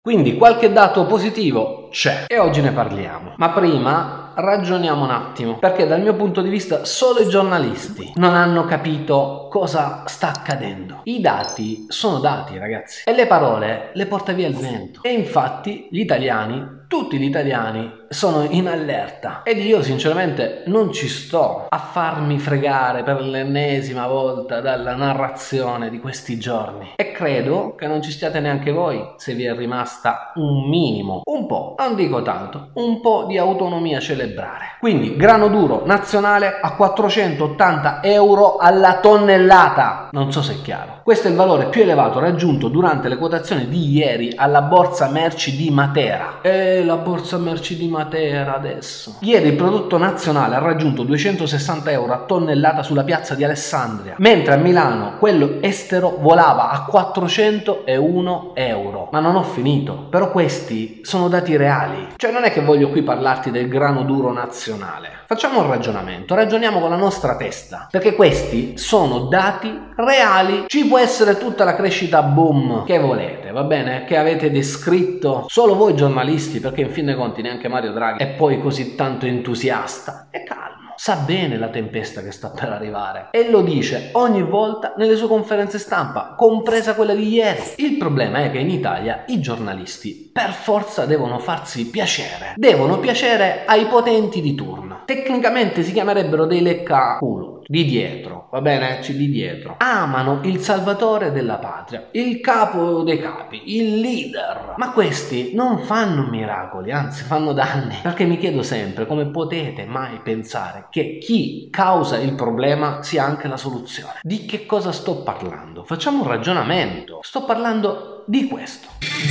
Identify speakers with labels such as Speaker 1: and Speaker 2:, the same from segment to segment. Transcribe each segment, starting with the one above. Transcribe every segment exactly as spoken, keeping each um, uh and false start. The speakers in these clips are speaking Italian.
Speaker 1: Quindi qualche dato positivo c'è e oggi ne parliamo. Ma prima ragioniamo un attimo, perché dal mio punto di vista solo i giornalisti non hanno capito cosa sta accadendo. I dati sono dati, ragazzi, e le parole le porta via il vento. E infatti gli italiani, tutti gli italiani, sono in allerta ed io sinceramente non ci sto a farmi fregare per l'ennesima volta dalla narrazione di questi giorni, e credo che non ci stiate neanche voi se vi è rimasta un minimo, un po', non dico tanto, un po' di autonomia celebrare. Quindi grano duro nazionale a quattrocentottanta euro alla tonnellata, non so se è chiaro. Questo è il valore più elevato raggiunto durante le quotazioni di ieri alla borsa merci di Matera. E la borsa merci di Matera adesso. Ieri il prodotto nazionale ha raggiunto duecentosessanta euro a tonnellata sulla piazza di Alessandria, mentre a Milano quello estero volava a quattrocentouno euro. Ma non ho finito, però questi sono dati reali. Cioè non è che voglio qui parlarti del grano duro nazionale. Facciamo un ragionamento, ragioniamo con la nostra testa, perché questi sono dati reali. Ci può essere tutta la crescita boom che volete, va bene? Che avete descritto solo voi giornalisti, perché in fin dei conti neanche Mario Draghi è poi così tanto entusiasta. E calmo, sa bene la tempesta che sta per arrivare e lo dice ogni volta nelle sue conferenze stampa, compresa quella di ieri. Il problema è che in Italia i giornalisti per forza devono farsi piacere, devono piacere ai potenti di turno. Tecnicamente si chiamerebbero dei leccaculo di dietro, va bene? Ci di dietro. Amano il salvatore della patria, il capo dei capi, il leader. Ma questi non fanno miracoli, anzi fanno danni. Perché mi chiedo sempre come potete mai pensare che chi causa il problema sia anche la soluzione. Di che cosa sto parlando? Facciamo un ragionamento. Sto parlando di questo.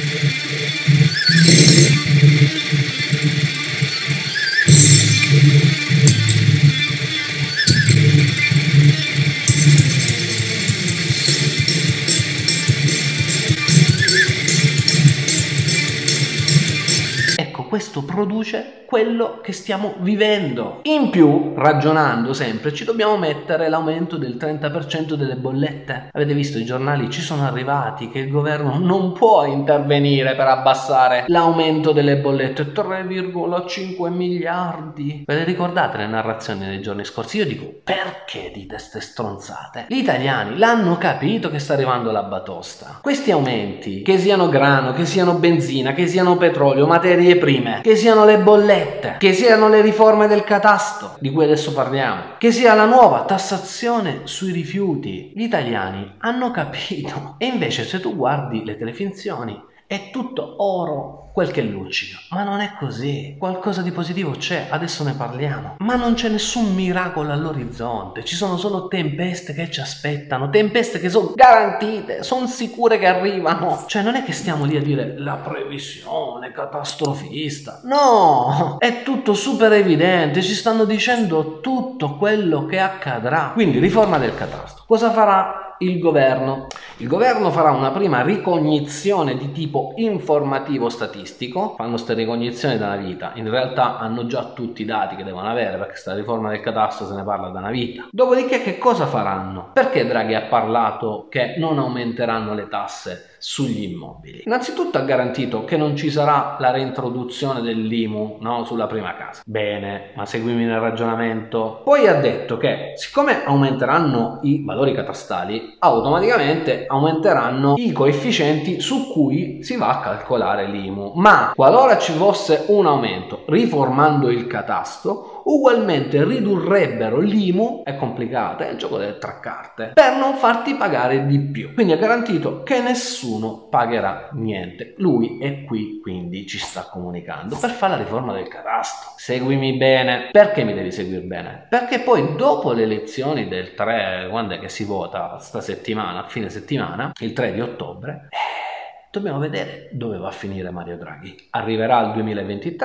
Speaker 1: Questo produce quello che stiamo vivendo. In più, ragionando sempre, ci dobbiamo mettere l'aumento del trenta per cento delle bollette. Avete visto i giornali? Ci sono arrivati che il governo non può intervenire per abbassare l'aumento delle bollette. tre virgola cinque miliardi. Ve le ricordate le narrazioni dei giorni scorsi? Io dico, perché dite ste stronzate? Gli italiani l'hanno capito che sta arrivando la batosta. Questi aumenti, che siano grano, che siano benzina, che siano petrolio, materie prime, che siano le bollette, che siano le riforme del catasto di cui adesso parliamo, che sia la nuova tassazione sui rifiuti, gli italiani hanno capito. E invece se tu guardi le telefinzioni è tutto oro quel che luccica, ma non è così. Qualcosa di positivo c'è, adesso ne parliamo, ma non c'è nessun miracolo all'orizzonte, ci sono solo tempeste che ci aspettano, tempeste che sono garantite, sono sicure che arrivano. Cioè non è che stiamo lì a dire la previsione catastrofista, no, è tutto super evidente, ci stanno dicendo tutto quello che accadrà. Quindi riforma del catasto, cosa farà il governo? Il governo farà una prima ricognizione di tipo informativo statistico. Fanno queste ricognizioni da una vita, in realtà hanno già tutti i dati che devono avere, perché questa riforma del catasto se ne parla da una vita. Dopodiché che cosa faranno? Perché Draghi ha parlato che non aumenteranno le tasse sugli immobili? Innanzitutto ha garantito che non ci sarà la reintroduzione dell'I M U, no, sulla prima casa. Bene, ma seguimi nel ragionamento. Poi ha detto che siccome aumenteranno i valori catastali, automaticamente aumenteranno i coefficienti su cui si va a calcolare l'I M U. Ma qualora ci fosse un aumento riformando il catasto, ugualmente ridurrebbero l'I M U, è complicata, è il gioco delle tre carte, per non farti pagare di più. Quindi ha garantito che nessuno pagherà niente. Lui è qui, quindi ci sta comunicando per fare la riforma del catasto. Seguimi bene. Perché mi devi seguire bene? Perché poi dopo le elezioni del tre, quando è che si vota? Sta settimana, a fine settimana, il tre di ottobre, eh, dobbiamo vedere dove va a finire Mario Draghi. Arriverà al duemilaventitré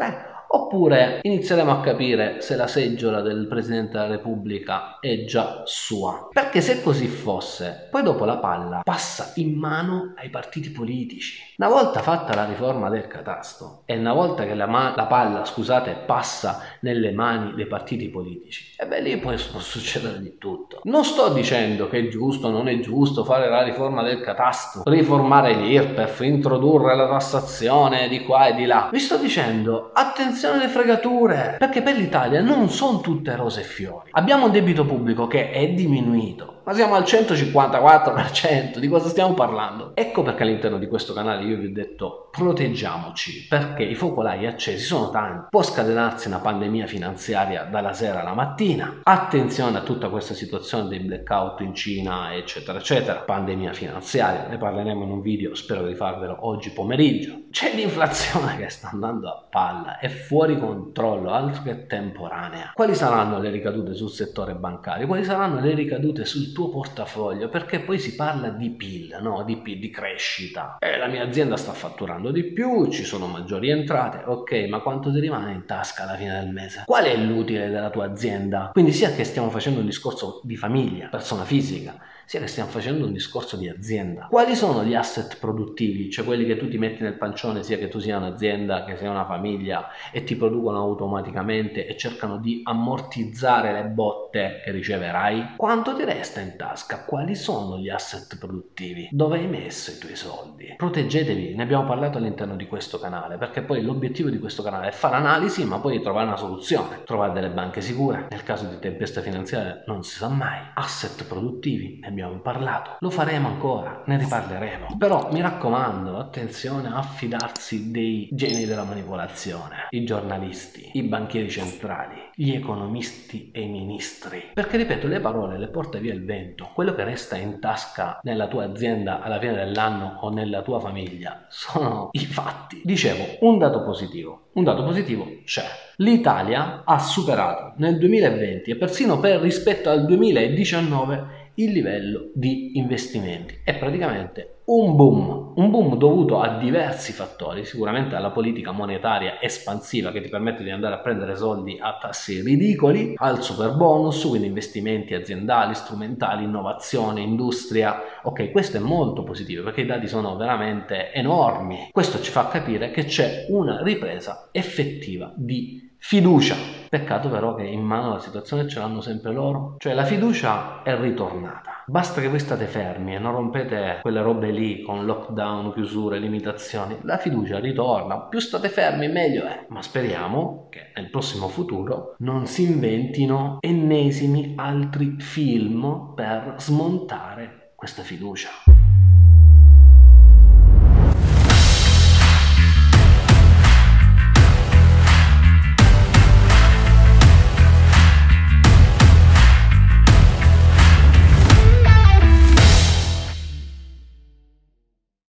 Speaker 1: oppure inizieremo a capire se la seggiola del Presidente della Repubblica è già sua. Perché se così fosse, poi dopo la palla passa in mano ai partiti politici. Una volta fatta la riforma del catasto e una volta che la, ma- la palla, scusate, passa nelle mani dei partiti politici, e beh, lì poi può succedere di tutto. Non sto dicendo che è giusto o non è giusto fare la riforma del catasto, riformare l'I R P E F, introdurre la tassazione di qua e di là. Vi sto dicendo, attenzione alle fregature, perché per l'Italia non sono tutte rose e fiori. Abbiamo un debito pubblico che è diminuito, ma siamo al centocinquantaquattro per cento, di cosa stiamo parlando? Ecco perché all'interno di questo canale io vi ho detto proteggiamoci, perché i focolai accesi sono tanti. Può scatenarsi una pandemia finanziaria dalla sera alla mattina. Attenzione a tutta questa situazione dei blackout in Cina, eccetera eccetera. Pandemia finanziaria, ne parleremo in un video, spero di farvelo oggi pomeriggio. C'è l'inflazione che sta andando a palla, è fuori controllo, altro che temporanea. Quali saranno le ricadute sul settore bancario? Quali saranno le ricadute sul tuo portafoglio? Perché poi si parla di P I L, no? Di P I L, di crescita. E la mia azienda sta fatturando di più, ci sono maggiori entrate, ok, ma quanto ti rimane in tasca alla fine del mese? Qual è l'utile della tua azienda? Quindi sia che stiamo facendo un discorso di famiglia, persona fisica, sia che stiamo facendo un discorso di azienda. Quali sono gli asset produttivi, cioè quelli che tu ti metti nel pancione, sia che tu sia un'azienda, che sia una famiglia, e ti producono automaticamente e cercano di ammortizzare le botte che riceverai? Quanto ti resta in tasca? Quali sono gli asset produttivi? Dove hai messo i tuoi soldi? Proteggetevi, ne abbiamo parlato all'interno di questo canale, perché poi l'obiettivo di questo canale è fare analisi, ma poi trovare una soluzione, trovare delle banche sicure. Nel caso di tempesta finanziaria non si sa mai. Asset produttivi, ne abbiamo parlato, lo faremo ancora, ne riparleremo. Però mi raccomando, attenzione a fidarsi dei geni della manipolazione, i giornalisti, i banchieri centrali, gli economisti e i ministri, perché ripeto, le parole le porta via il vento. Quello che resta in tasca nella tua azienda alla fine dell'anno o nella tua famiglia sono i fatti. Dicevo, un dato positivo, un dato positivo c'è. L'Italia ha superato nel duemilaventi e persino per rispetto al duemiladiciannove il livello di investimenti. È praticamente un boom, un boom dovuto a diversi fattori, sicuramente alla politica monetaria espansiva che ti permette di andare a prendere soldi a tassi ridicoli, al super bonus, quindi investimenti aziendali, strumentali, innovazione, industria. Ok, questo è molto positivo perché i dati sono veramente enormi. Questo ci fa capire che c'è una ripresa effettiva di fiducia. Peccato però che in mano la situazione ce l'hanno sempre loro. Cioè la fiducia è ritornata. Basta che voi state fermi e non rompete quelle robe lì con lockdown, chiusure, limitazioni. La fiducia ritorna. Più state fermi meglio è. Ma speriamo che nel prossimo futuro non si inventino ennesimi altri film per smontare questa fiducia.